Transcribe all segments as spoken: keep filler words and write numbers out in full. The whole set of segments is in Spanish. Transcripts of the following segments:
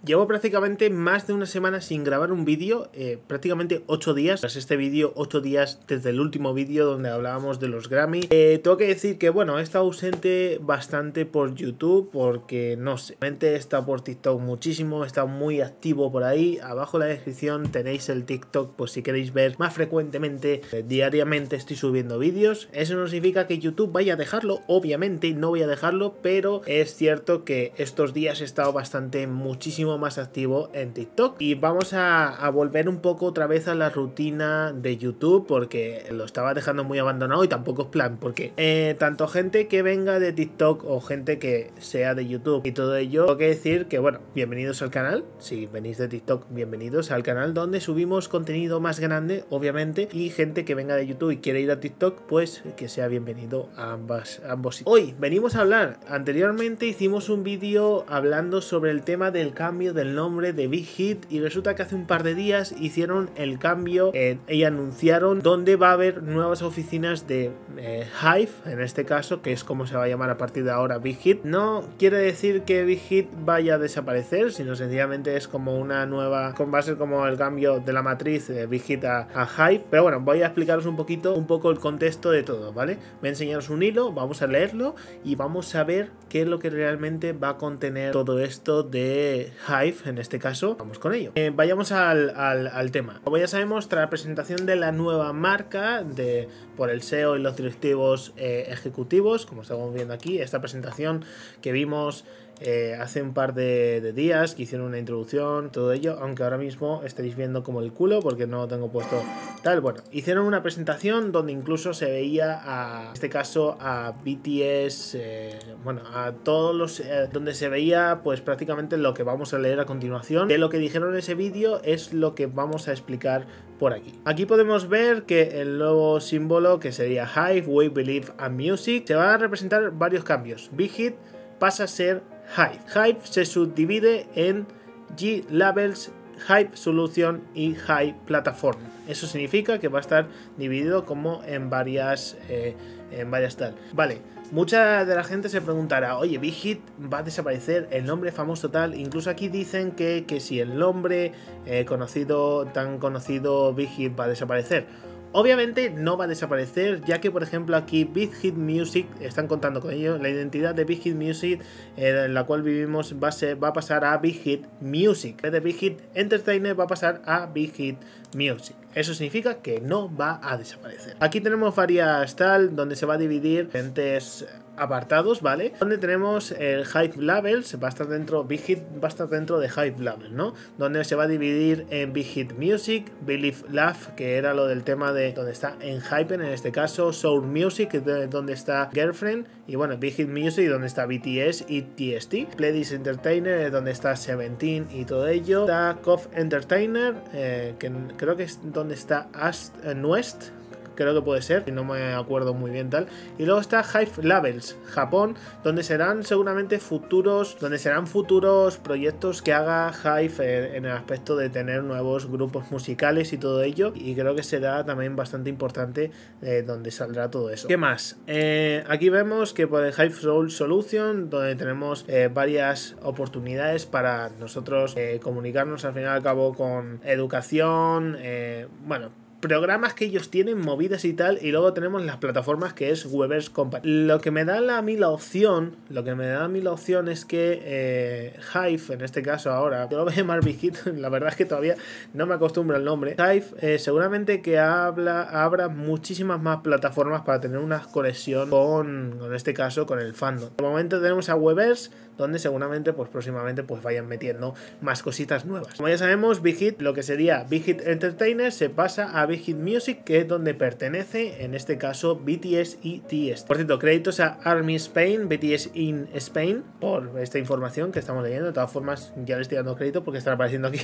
Llevo prácticamente más de una semana sin grabar un vídeo, eh, prácticamente ocho días. Tras este vídeo, ocho días desde el último vídeo donde hablábamos de los Grammy. Eh, tengo que decir que, bueno, he estado ausente bastante por YouTube porque, no sé, realmente he estado por TikTok muchísimo, he estado muy activo por ahí. Abajo en la descripción tenéis el TikTok por si queréis ver más frecuentemente. Eh, diariamente estoy subiendo vídeos. Eso no significa que YouTube vaya a dejarlo, obviamente no voy a dejarlo, pero es cierto que estos días he estado bastante, muchísimo más activo en TikTok y vamos a, a volver un poco otra vez a la rutina de YouTube porque lo estaba dejando muy abandonado y tampoco es plan, porque eh, tanto gente que venga de TikTok o gente que sea de YouTube y todo ello, tengo que decir que, bueno, bienvenidos al canal. Si venís de TikTok, bienvenidos al canal donde subimos contenido más grande, obviamente, y gente que venga de YouTube y quiere ir a TikTok, pues que sea bienvenido a ambas, a ambos. Hoy venimos a hablar, anteriormente hicimos un vídeo hablando sobre el tema del cambio del nombre de Big Hit y resulta que hace un par de días hicieron el cambio eh, y anunciaron donde va a haber nuevas oficinas de eh, Hive, en este caso, que es como se va a llamar a partir de ahora Big Hit. No quiere decir que Big Hit vaya a desaparecer, sino sencillamente es como una nueva, va a ser como el cambio de la matriz de Big Hit a, a Hive. Pero bueno, voy a explicaros un poquito, un poco el contexto de todo, ¿vale? Voy a enseñaros un hilo, vamos a leerlo y vamos a ver qué es lo que realmente va a contener todo esto de Hive, en este caso. Vamos con ello. Eh, vayamos al, al, al tema. Como ya sabemos, tras la presentación de la nueva marca de, por el S E O y los directivos eh, ejecutivos, como estamos viendo aquí, esta presentación que vimos Eh, hace un par de, de días, que hicieron una introducción, todo ello, aunque ahora mismo estaréis viendo como el culo porque no lo tengo puesto tal. Bueno, hicieron una presentación donde incluso se veía a, en este caso, a B T S, eh, bueno, a todos los, eh, donde se veía pues prácticamente lo que vamos a leer a continuación. De lo que dijeron en ese vídeo es lo que vamos a explicar por aquí. Aquí podemos ver que el nuevo símbolo, que sería Hive, We Believe and Music, se van a representar varios cambios. Big Hit pasa a ser Hive. Hive se subdivide en G Labels, Hive Solution y Hive Platform. Eso significa que va a estar dividido como en varias, eh, en varias tal. Vale, mucha de la gente se preguntará, oye, Big Hit va a desaparecer, el nombre famoso tal. Incluso aquí dicen que, que si el nombre eh, conocido, tan conocido Big Hit va a desaparecer. Obviamente no va a desaparecer, ya que por ejemplo aquí Big Hit Music, están contando con ello, la identidad de Big Hit Music eh, en la cual vivimos va a, ser, va a pasar a Big Hit Music. De Big Hit Entertainer va a pasar a Big Hit Music. Eso significa que no va a desaparecer. Aquí tenemos varias tal, donde se va a dividir diferentes apartados, ¿vale? Donde tenemos el Hive Labels, va a estar dentro, Big Hit va a estar dentro de Hive Labels, ¿no? Donde se va a dividir en Big Hit Music, Believe Love, que era lo del tema de donde está en Hypen, en este caso, Soul Music, donde está Girlfriend, y bueno, Big Hit Music, donde está B T S y T S T. Pledis Entertainer, donde está Seventeen y todo ello. Está Kof Entertainer, eh, que creo que es donde está Ast eh, Nuest, creo que puede ser, y no me acuerdo muy bien tal. Y luego está Hive Labels, Japón, donde serán seguramente futuros, donde serán futuros proyectos que haga Hive en el aspecto de tener nuevos grupos musicales y todo ello. Y creo que será también bastante importante eh, donde saldrá todo eso. ¿Qué más? Eh, aquí vemos que por el Hive Soul Solution, donde tenemos eh, varias oportunidades para nosotros eh, comunicarnos al fin y al cabo con educación, eh, bueno, programas que ellos tienen, movidas y tal, y luego tenemos las plataformas que es Weverse Company. Lo que me da a mí la opción, lo que me da a mí la opción es que eh, Hive, en este caso ahora, yo lo voy a llamar Big Hit, la verdad es que todavía no me acostumbro al nombre. Hive eh, seguramente que habla, habrá muchísimas más plataformas para tener una conexión con, en este caso, con el fandom. De momento tenemos a Weverse, donde seguramente pues próximamente pues vayan metiendo más cositas nuevas. Como ya sabemos, Big Hit, lo que sería Big Hit Entertainer, se pasa a Big Hit Music, que es donde pertenece, en este caso, B T S y T S T. Por cierto, créditos a Army Spain, B T S in Spain, por esta información que estamos leyendo. De todas formas, ya le estoy dando crédito porque están apareciendo aquí.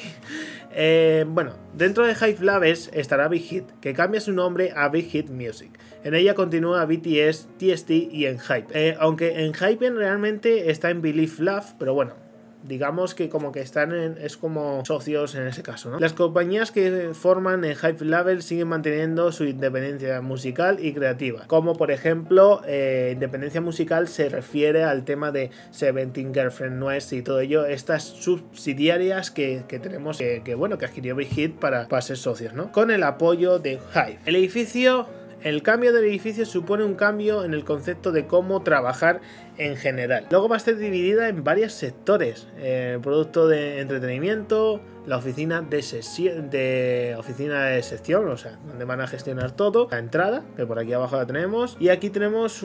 eh, bueno, dentro de Hive Labs estará Big Hit, que cambia su nombre a Big Hit Music. En ella continúa B T S, T S T y Enhypen. Eh, aunque Enhypen realmente está en Believe Love, pero bueno, digamos que como que están en, es como socios en ese caso, ¿no? Las compañías que forman el Hype Label siguen manteniendo su independencia musical y creativa, como por ejemplo, eh, independencia musical se refiere al tema de Seventeen, Girlfriend Nuez y todo ello, estas subsidiarias que, que tenemos, que, que bueno, que adquirió Big Hit para, para ser socios, ¿no? Con el apoyo de Hype. El edificio, el cambio del edificio supone un cambio en el concepto de cómo trabajar en general. Luego va a estar dividida en varios sectores, eh, producto de entretenimiento, la oficina de sesión, de oficina de sección, o sea, donde van a gestionar todo, la entrada, que por aquí abajo la tenemos, y aquí tenemos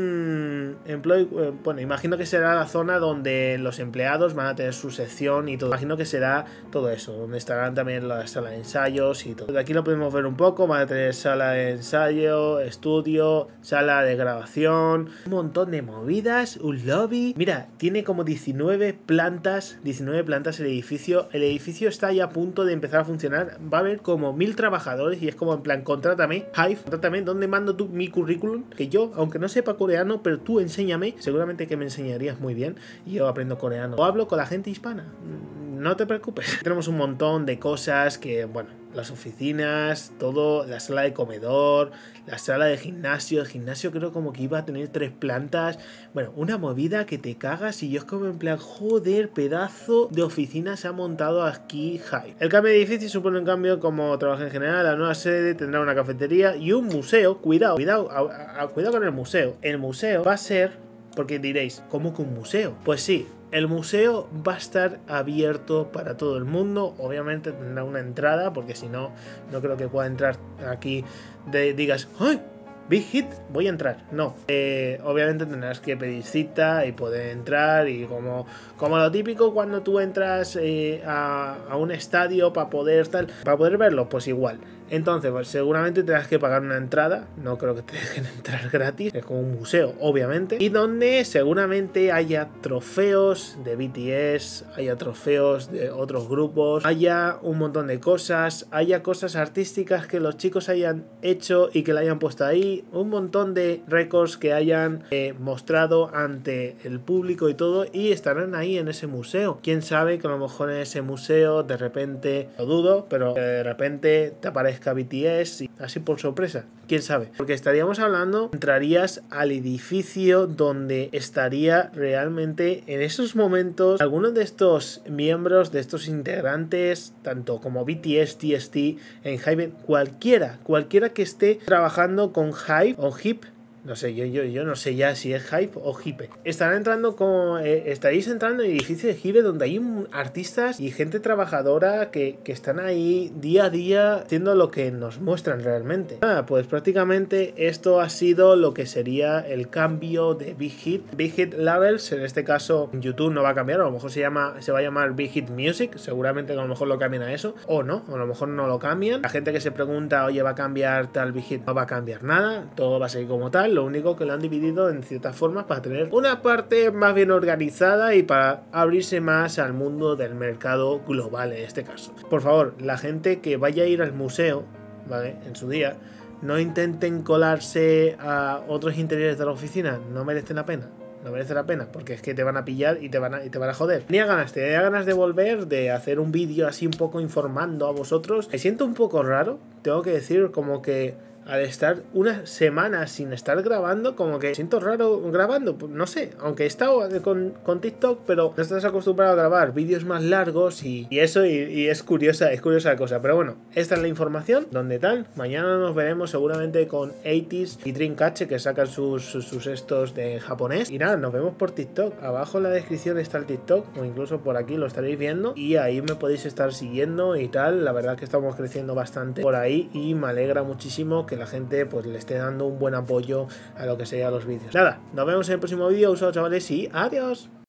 un employee, eh, bueno, imagino que será la zona donde los empleados van a tener su sección y todo, imagino que será todo eso, donde estarán también la sala de ensayos y todo. De aquí lo podemos ver un poco, van a tener sala de ensayo, estudio, sala de grabación, un montón de movidas, un lobby, mira, tiene como diecinueve plantas, diecinueve plantas el edificio, el edificio está ya a punto de empezar a funcionar, va a haber como mil trabajadores y es como en plan, contrátame, Hive, contrátame, ¿dónde mando tú mi currículum? Que yo, aunque no sepa coreano, pero tú enséñame, seguramente que me enseñarías muy bien y yo aprendo coreano o hablo con la gente hispana, no te preocupes. Tenemos un montón de cosas que, bueno, las oficinas, todo, la sala de comedor, la sala de gimnasio, el gimnasio creo como que iba a tener tres plantas, bueno, una movida que te cagas y yo es como en plan, joder, pedazo de oficina se ha montado aquí Hype. El cambio de edificio supone un cambio como trabajo en general, la nueva sede tendrá una cafetería y un museo, cuidado, cuidado, a, a, cuidado con el museo, el museo va a ser, porque diréis, ¿cómo que un museo? Pues sí, el museo va a estar abierto para todo el mundo, obviamente tendrá una entrada, porque si no, no creo que pueda entrar aquí, de, digas, ¡ay! Big Hit, voy a entrar. No, eh, obviamente tendrás que pedir cita y poder entrar y como, como lo típico cuando tú entras eh, a, a un estadio para poder tal, para poder verlo, pues igual. Entonces, pues, seguramente tendrás que pagar una entrada, no creo que te dejen entrar gratis, es como un museo, obviamente, y donde seguramente haya trofeos de B T S, haya trofeos de otros grupos, haya un montón de cosas, haya cosas artísticas que los chicos hayan hecho y que la hayan puesto ahí, un montón de récords que hayan eh, mostrado ante el público y todo, y estarán ahí en ese museo. Quién sabe que a lo mejor en ese museo de repente, lo dudo, pero de repente te aparece B T S y así por sorpresa, quién sabe, porque estaríamos hablando, entrarías al edificio donde estaría realmente en esos momentos algunos de estos miembros, de estos integrantes, tanto como B T S, T S T, en Hype, cualquiera, cualquiera que esté trabajando con Hype o Hip. No sé, yo, yo, yo no sé ya si es Hype o Hipe. Estarán entrando como. Eh, estaréis entrando en el edificio de Hipe donde hay un, artistas y gente trabajadora que, que están ahí día a día haciendo lo que nos muestran realmente. Ah, pues prácticamente esto ha sido lo que sería el cambio de Big Hit. Big Hit Labels, en este caso en YouTube no va a cambiar, a lo mejor se llama, se va a llamar Big Hit Music, seguramente a lo mejor lo cambian a eso, o no, a lo mejor no lo cambian. La gente que se pregunta, oye, ¿va a cambiar tal Big Hit? No va a cambiar nada, todo va a seguir como tal. Lo único que lo han dividido en ciertas formas para tener una parte más bien organizada y para abrirse más al mundo del mercado global en este caso. Por favor, la gente que vaya a ir al museo, ¿vale? En su día, no intenten colarse a otros interiores de la oficina, no merecen la pena. No merece la pena, porque es que te van a pillar y te van a, y te van a joder. Tenía ganas, tenía ganas de volver, de hacer un vídeo así un poco informando a vosotros. Me siento un poco raro, tengo que decir, como que al estar una semana sin estar grabando, como que siento raro grabando, no sé, aunque he estado con, con TikTok, pero no estás acostumbrado a grabar vídeos más largos y, y eso, y, y es curiosa, es curiosa la cosa, pero bueno, esta es la información, donde tal, mañana nos veremos seguramente con eighties y Dreamcatcher que sacan sus, sus, sus estos de japonés, y nada, nos vemos por TikTok, abajo en la descripción está el TikTok, o incluso por aquí lo estaréis viendo, y ahí me podéis estar siguiendo y tal, la verdad que estamos creciendo bastante por ahí, y me alegra muchísimo que la gente pues le esté dando un buen apoyo a lo que sean los vídeos. Nada, nos vemos en el próximo vídeo, usados chavales y adiós.